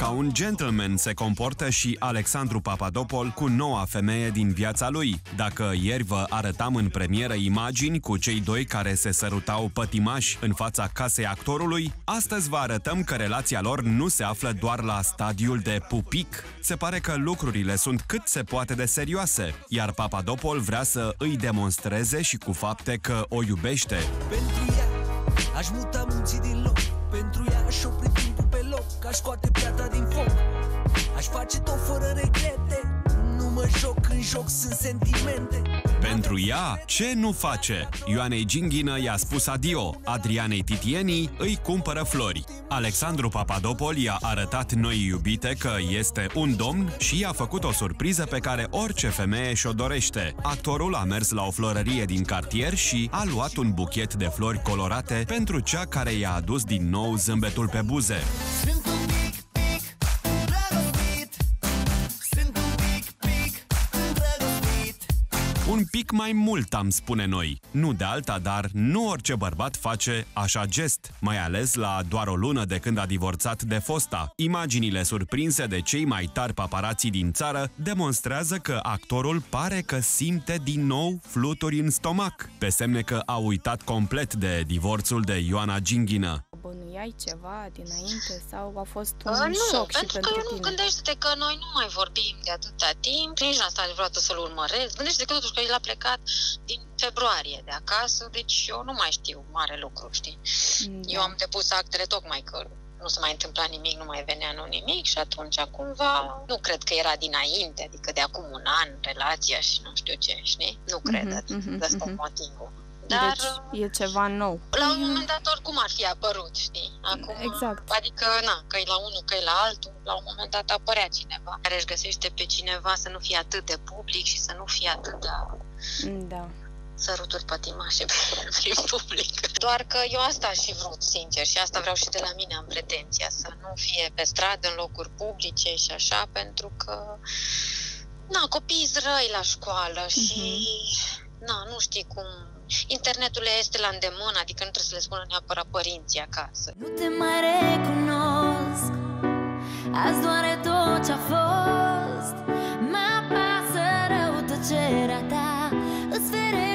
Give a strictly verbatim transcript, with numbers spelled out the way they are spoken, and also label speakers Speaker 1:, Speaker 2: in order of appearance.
Speaker 1: Ca un gentleman se comportă și Alexandru Papadopoulos cu noua femeie din viața lui. Dacă ieri vă arătam în premieră imagini cu cei doi care se sărutau pătimași în fața casei actorului, astăzi vă arătăm că relația lor nu se află doar la stadiul de pupic. Se pare că lucrurile sunt cât se poate de serioase, iar Papadopoulos vrea să îi demonstreze și cu fapte că o iubește.
Speaker 2: Pentru ea aș muta munții din loc, pentru ea aș opri timpul pe loc, aș scoate piatra din foc, aș face tot fără regrete, nu mă joc, în joc sunt sentimente.
Speaker 1: Pentru ea, ce nu face? Ioanei Ginghină i-a spus adio, Adrianei Titieni îi cumpără flori. Alexandru Papadopoulos i-a arătat noii iubite că este un domn și i-a făcut o surpriză pe care orice femeie și-o dorește. Actorul a mers la o florărie din cartier și a luat un buchet de flori colorate pentru cea care i-a adus din nou zâmbetul pe buze. Un pic mai mult, am spune noi. Nu de alta, dar nu orice bărbat face așa gest, mai ales la doar o lună de când a divorțat de fosta. Imaginile surprinse de cei mai tari paparații din țară demonstrează că actorul pare că simte din nou fluturi în stomac, pe semne că a uitat complet de divorțul de Ioana Ginghină.
Speaker 3: Bănuiai ceva dinainte sau a fost un
Speaker 4: uh, nu,
Speaker 3: șoc și
Speaker 4: pentru
Speaker 3: pentru
Speaker 4: că
Speaker 3: tine?
Speaker 4: nu, gândește-te că noi nu mai vorbim de atâta timp, nici n-am stat vreodată să-l urmăresc. Gândește-te că totuși că el a plecat din februarie de acasă, deci eu nu mai știu mare lucru, știi? Da. Eu am depus actele tocmai că nu se mai întâmpla nimic, nu mai venea nu nimic și atunci cumva nu cred că era dinainte, adică de acum un an relația și nu știu ce, știi? Nu cred, mm-hmm, mm-hmm, ăsta mm-hmm. e motivul. Dar
Speaker 3: deci e ceva nou.
Speaker 4: La un moment dat oricum ar fi apărut, știi? Acum,
Speaker 3: exact.
Speaker 4: Adică, na, că e la unul, că e la altul, la un moment dat apărea cineva care își găsește pe cineva să nu fie atât de public și să nu fie atât de...
Speaker 3: Da.
Speaker 4: Săruturi pătimașe prin public. Doar că eu asta aș fi vrut, sincer, și asta vreau și de la mine, am pretenția să nu fie pe stradă, în locuri publice și așa, pentru că, na, copiii răi la școală și, mm-hmm. na, nu știi cum... Internetul este la îndemână, adică nu trebuie să le spună neapărat părinții acasă.
Speaker 5: Nu te mai recunosc, azi doare tot ce-a fost, mă apasă rău tăcerea ta, îți fere